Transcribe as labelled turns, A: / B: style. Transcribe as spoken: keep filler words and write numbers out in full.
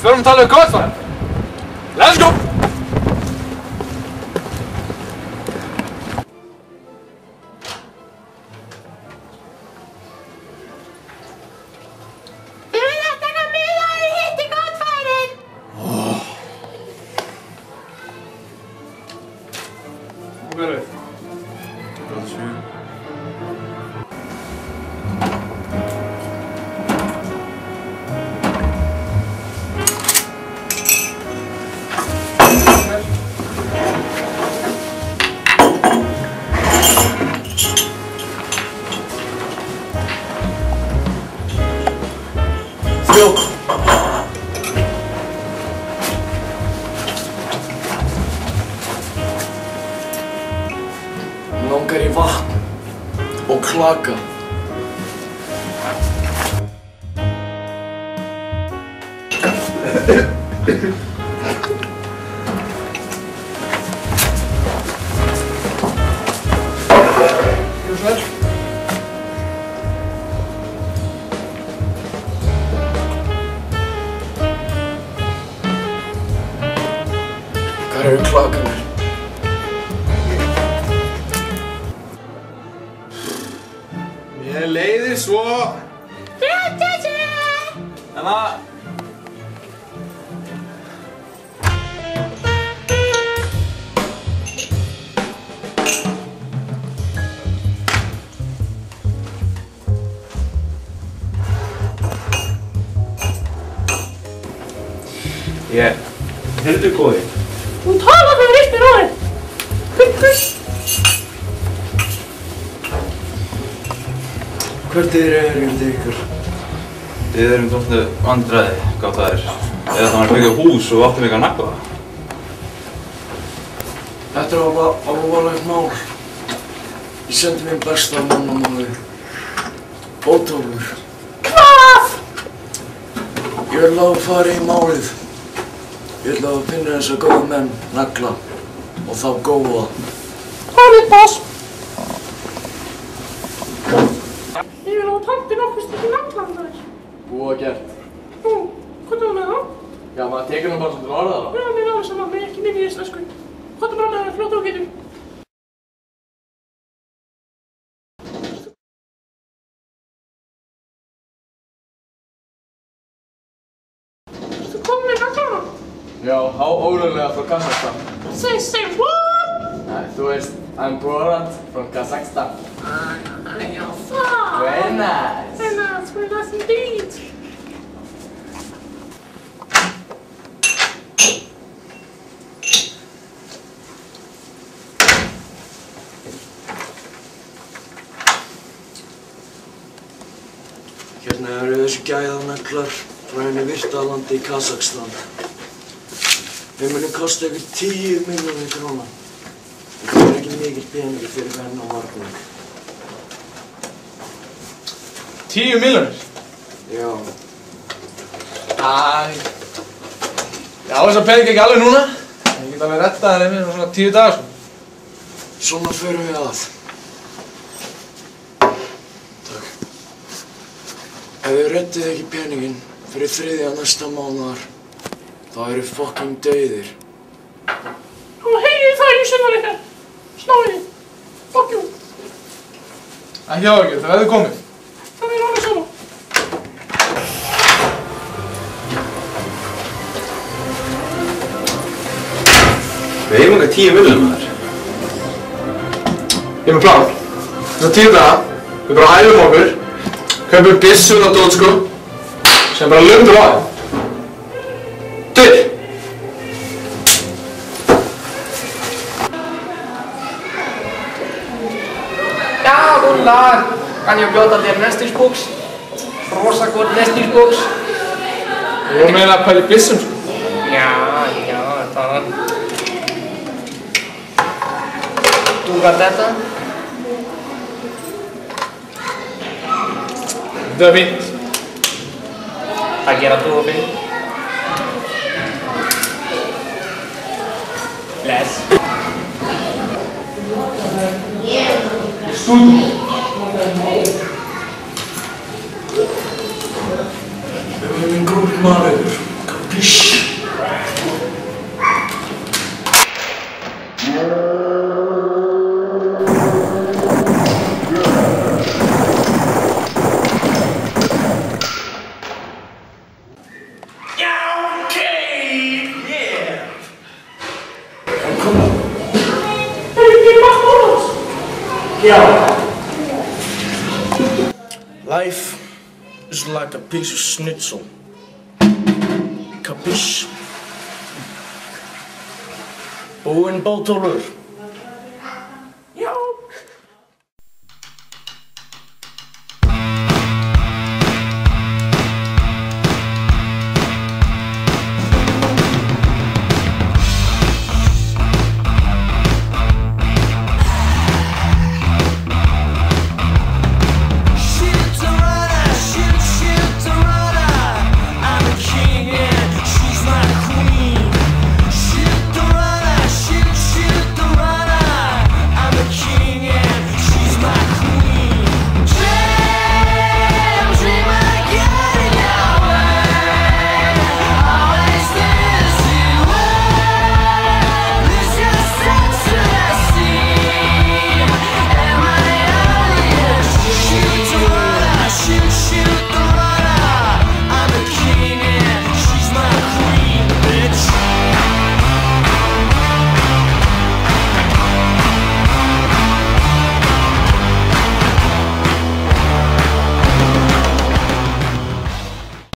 A: förum að tala um Godfather. Let's go! Hver er þið? Brátt sjö. Þrjú. Langar í vatn og klaka. Gjörðu svo vel. Hvar eru klakarnir? Mér leiðir svo... En að... Ég... Heyrðu góði.
B: Þú talar þegar eitt er aðeins.
A: Hvert er erindi ykkur? Við erum dálítið vandræði, gátt það er. Eða þannig að byggja hús og áttum ekki að nagla það.
C: Þetta er alveg alvarlegt mál. Ég sendi minn besta mannamáli. Ótólfur.
B: Hvað?
C: Ég vil að fara í málið. Ég vil að finna þessa góða menn nagla og þá góða.
B: Hárið, boss. Ég vil að pabbi nokkuð stundum naglan þar.
C: Búið að gert.
B: Nú, hvað er það með það?
C: Já, maður tekur hann bara sem til orða það.
B: Já, mér er alveg saman, mér er ekki minni í íslensku. Hvað er bara með það fljóta og getum? Þú komið með naglana?
C: Já, há ólulega frá Kazakstan.
B: Say, say what?
C: Nei, þú veist, I'm Borat from Kazakstan.
B: Ah, já, það.
C: Very nice.
B: Very nice, very nice indeed.
C: Hérna eru þessi gæðanaglar frá henni Virtalandi í Kazakstan. Þeir muni kosta ykkur tíu milljónir króna. Það er ekki mikill peningur fyrir henn og varning.
A: Tíu milljónir?
C: Já.
A: Æ... Já, þessar pening ekki alveg núna. Ég get alveg rettað þeim með svona tíu dagar, sko.
C: Svona förum við að. Takk. Ef þið reddið ekki peninginn fyrir þriðja næsta mánaðar, þá eru fucking dauðir.
B: Nú heyrið það í sunnar ykkar. Snáðið. Fuck you.
A: Ekki áhyggjur, það verður komið.
B: Það er alveg saman.
A: Við eigum okkar tíu milljónir með þér. Ég er með plan. Þessar tíu daga, við bara æfum okkur, kaupum byssu og dót, sko, sem bara lumdur á þeim. Til!
D: Ja, guten Tag. Kann ich blöd an der Nestischbox? Rosa gut Nestischbox?
A: Við vorum eiginlega að pæla í byssum, sko.
D: Ja, ja, það. Duga þetta?
A: Það er fínt.
D: Það gera þú og finn. Bless.
A: Stúdum.
C: Við erum en góðir maður. Kapish? Já. Life is like a piece of schnitzel. Capiche? Búinn Bótólfur.